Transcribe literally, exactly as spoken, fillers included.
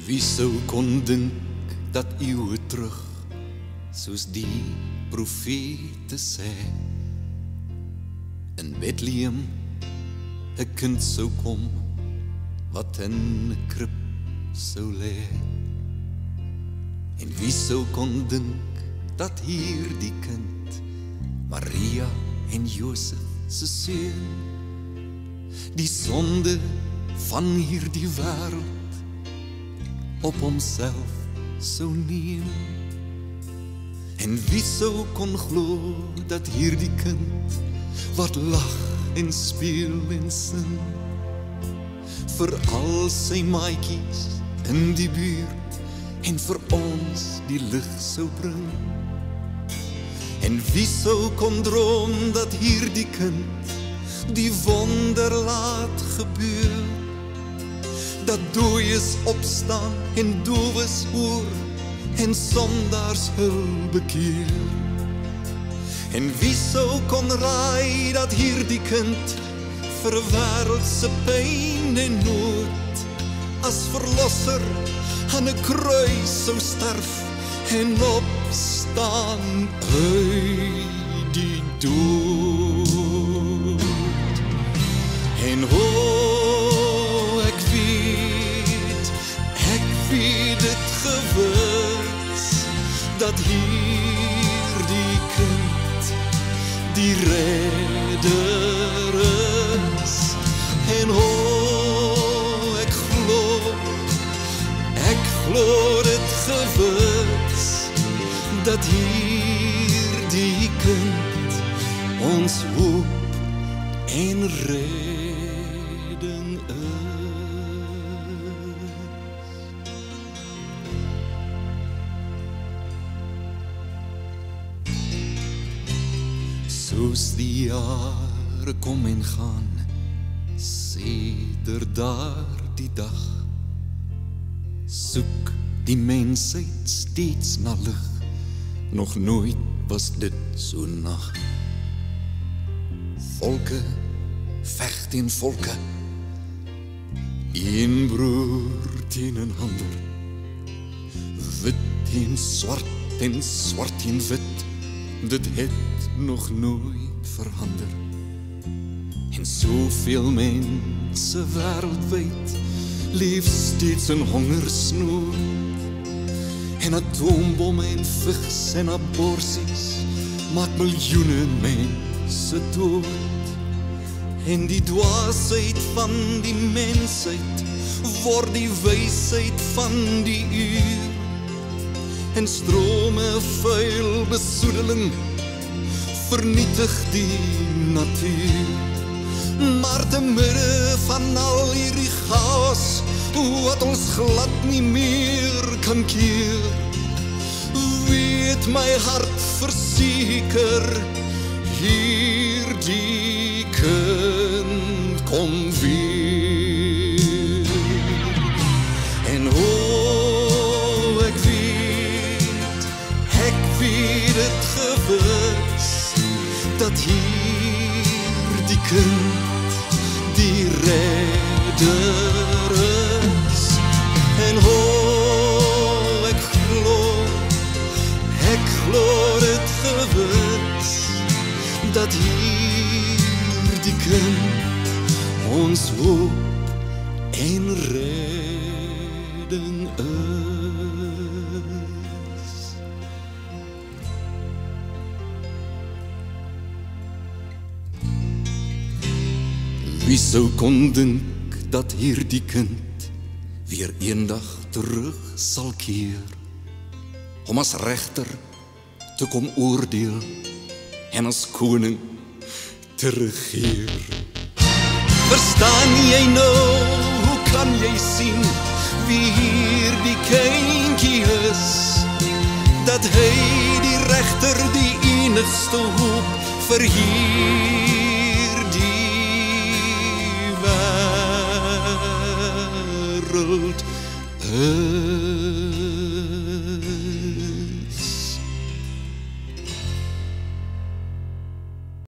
Wie sou kon dink dat eeuwe terug, soos die profete sê, in Bethlehem 'n kind sou kom, wat in 'n krib sou lê. En wie sou kon dink dat hierdie kind Maria en Josef se seun, die sonde van hierdie wêreld op homself sou neem. En wie sou kon glo dat hierdie kind wat lag en speel en sing, vir al sy maatjies in die buurt en vir ons die lig sou bring. En wie sou kon droom dat hierdie kind die wonder laat gebeur, dat dooies opstaan en doowes hoor en sondaars hul bekeer. En wie sou kon raai dat hierdie kind vir wêreldse pyn en nood as verlosser aan 'n kruis sou sterf en opstaan uit die dood. En o, ek weet, ek weet dit gewis, dat hierdie kind die redder is. En o, ek glo, ek glo dit gewis, dat hierdie kind ons hoop en redding is. Soos die jare kom en gaan, sedert daardie dag, soek die mensheid steeds na lig. Nog nooit was dit so nag. Volke veg teen volke, een broer teen 'n ander, wit teen swart en swart teen wit, dit het nog nooit verander. En soveel mense wêreldwyd leef steeds in hongersnood, en atoombomme en vigs en aborsies maak miljoene mense dood. En die dwaasheid van die mensheid word die wysheid van die uur, en strome vuil besoedeling vernietig die natuur. Maar te midde van al hierdie chaos, wat ons glad nie meer kan keer, weet my hart verseker, hierdie kind kom weer. En o, ek weet, ek weet het gewis, dat hierdie kind die redder is. En o, ek glo, ek glo dit gewis, dat hierdie kind ons hoop en redding is. Wie sou kon dink dat hierdie kind weer eendag terug sal keer, om as regter te kom oordeel en as koning te regeer. Verstaan jy nou, hoe kan jy sien wie hierdie kindjie is, dat hy die regter, die enigste hoop vir hierdie wêreld is.